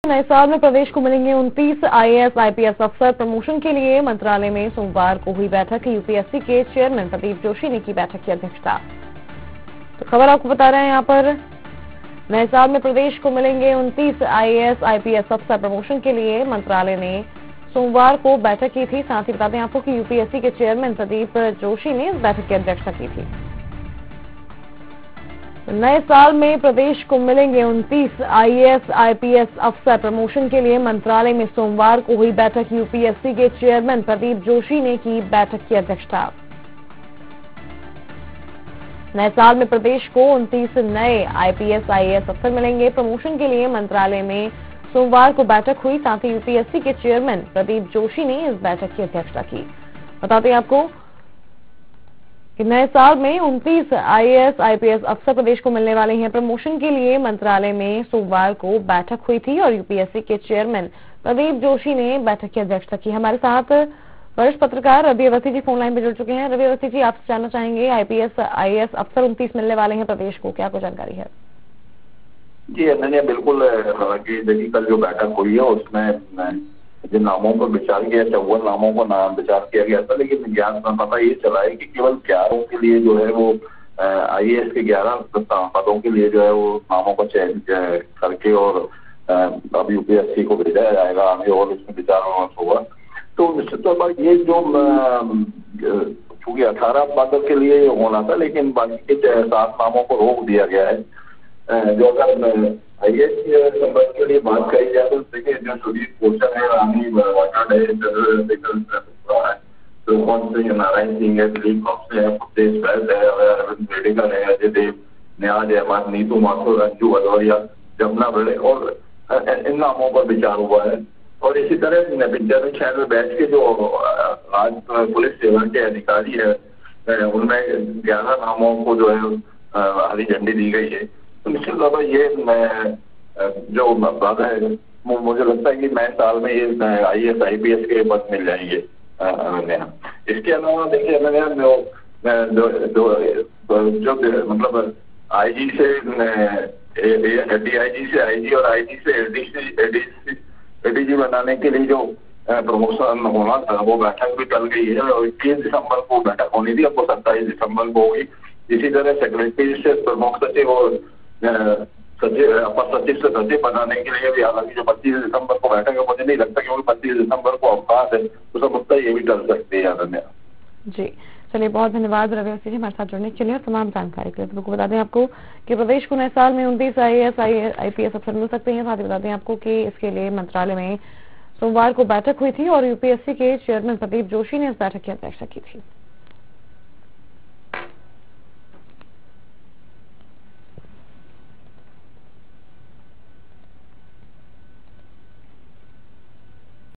नए साल में प्रदेश को मिलेंगे 29 आईएएस आईपीएस अफसर। प्रमोशन के लिए मंत्रालय में सोमवार को हुई बैठक। यूपीएससी के चेयरमैन प्रदीप जोशी ने की बैठक की अध्यक्षता। तो खबर आपको बता रहे हैं यहाँ पर नए साल में प्रदेश को मिलेंगे 29 आईएएस आईपीएस अफसर। प्रमोशन के लिए मंत्रालय ने सोमवार को बैठक की थी। साथ ही बता दें आपको कि यूपीएससी के चेयरमैन प्रदीप जोशी ने इस बैठक की अध्यक्षता की थी। नए साल में प्रदेश को मिलेंगे 29 आईएएस आईपीएस अफसर। प्रमोशन के लिए मंत्रालय में सोमवार को हुई बैठक। यूपीएससी के चेयरमैन प्रदीप जोशी ने की बैठक की अध्यक्षता। नए साल में प्रदेश को 29 नए आईपीएस आईएएस अफसर मिलेंगे। प्रमोशन के लिए मंत्रालय में सोमवार को बैठक हुई। साथ ही यूपीएससी के चेयरमैन प्रदीप जोशी ने इस बैठक की अध्यक्षता की। बताते हैं आपको कि नए साल में 29 आईएएस आईपीएस अफसर प्रदेश को मिलने वाले हैं। प्रमोशन के लिए मंत्रालय में सोमवार को बैठक हुई थी और यूपीएससी के चेयरमैन प्रदीप जोशी ने बैठक की अध्यक्षता की। हमारे साथ वरिष्ठ पत्रकार रवि अवस्थी जी फोन लाइन पर जुड़ चुके हैं। रवि अवस्थी जी, आपसे जानना चाहेंगे आईपीएस आईएएस अफसर 29 मिलने वाले हैं प्रदेश को, क्या कुछ जानकारी है? जी अनन्या, बिल्कुल। हालांकि देखिए, कल जो बैठक हुई है उसमें जिन नामों पर विचार किया, 54 नामों पर नाम विचार किया गया था, लेकिन ज्ञान पता ये चला है कि केवल 11 के लिए जो है वो आईएएस के 11 पदों के लिए जो है वो नामों का चयन करके और अब यूपीएससी को भेजा जाएगा आगे और इसमें विचार विमर्श होगा। तो निश्चित तौर पर ये जो चूंकि 18 पदों के लिए होना था, लेकिन बाकी के 7 नामों को रोक दिया गया है। जो अगर आईएएस के संबंध के लिए बात करी जाए तो देखिए, जो सुदीप पोषण है, रानी वाटाड है, नारायण सिंह है, दिलीप कौशल है, भूपेश बैस है, अरविंद बेडेकर है, अजय देव, न्याज अहमद, नीतू माथुर, अंजू अधौरिया, जमुना बड़े और इन नामों पर विचार हुआ है। और इसी तरह विद्यार्थी शहर में बैठ के जो आज पुलिस सेवा के अधिकारी है उनमें 11 नामों को जो है हरी झंडी दी गई है। तो निश्चित तौर पर ये जो बात है, मुझे लगता है कि नए साल में ये आईएएस आईपीएस के पद मिल जाएंगे अनन्या। इसके अलावा देखिए अनन्या, जो मतलब आईजी से डीआईजी से आईजी और आईजी से एडीजी बनाने के लिए जो प्रमोशन होना था वो बैठक भी टल गई है और 21 दिसंबर को बैठक होनी थी, अब वो 27 दिसंबर को होगी। इसी तरह सेक्रेटरी से प्रमुख सचिव और अपर सचिव से सचिव बनाने के लिए भी, हालांकि जो 25 दिसंबर को बैठक है, मुझे नहीं लगता कि 25 दिसंबर को अवकाश है, तो सब मुद्दा ये भी टल सकते हैं अनन्या। जी चलिए, बहुत धन्यवाद रवि अवस्थी जी हमारे साथ जुड़ने के लिए और तमाम जानकारी के लिए। तो बता दें आपको कि प्रदेश को नए साल में 29 आईएएस आईपीएस अफसर मिल सकते हैं। साथ ही बता दें आपको कि इसके लिए मंत्रालय में सोमवार को बैठक हुई थी और यूपीएससी के चेयरमैन प्रदीप जोशी ने इस बैठक की अध्यक्षता की थी।